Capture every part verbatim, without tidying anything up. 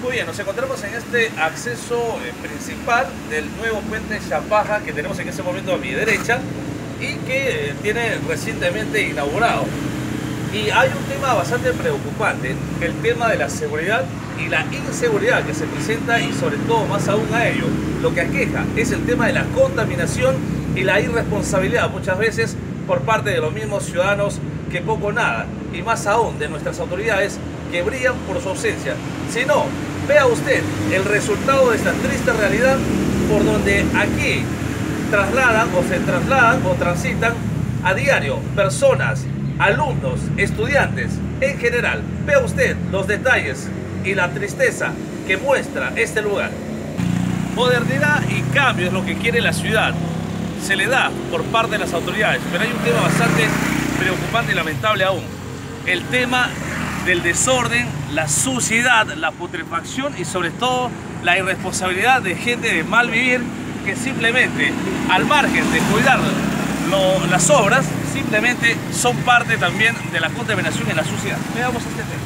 Muy bien, nos encontramos en este acceso eh, principal del nuevo puente Chapaja que tenemos en este momento a mi derecha y que eh, tiene recientemente inaugurado. Y hay un tema bastante preocupante, el tema de la seguridad y la inseguridad que se presenta, y sobre todo más aún a ello, lo que aqueja es el tema de la contaminación y la irresponsabilidad muchas veces por parte de los mismos ciudadanos que poco nada, y más aún de nuestras autoridades que brillan por su ausencia. Si no, vea usted el resultado de esta triste realidad por donde aquí trasladan o se trasladan o transitan a diario personas, alumnos, estudiantes en general. Vea usted los detalles y la tristeza que muestra este lugar. Modernidad y cambio es lo que quiere la ciudad. Se le da por parte de las autoridades, pero hay un tema bastante preocupante y lamentable aún. El tema del desorden, la suciedad, la putrefacción y sobre todo la irresponsabilidad de gente de mal vivir que simplemente, al margen de cuidar lo, las obras, simplemente son parte también de la contaminación y la suciedad. Veamos este tema.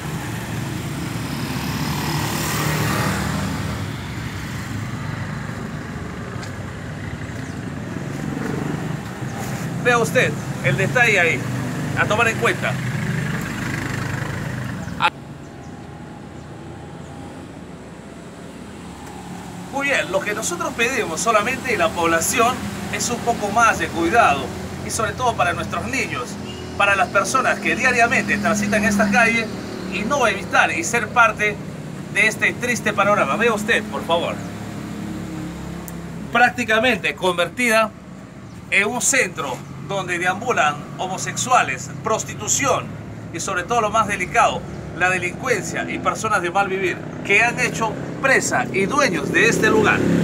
Vea usted el detalle ahí, a tomar en cuenta. Muy bien, lo que nosotros pedimos solamente de la población es un poco más de cuidado, y sobre todo para nuestros niños, para las personas que diariamente transitan esta calle, y no evitar y ser parte de este triste panorama. Vea usted, por favor, prácticamente convertida en un centro donde deambulan homosexuales, prostitución y sobre todo lo más delicado, la delincuencia y personas de mal vivir que han hecho presa y dueños de este lugar.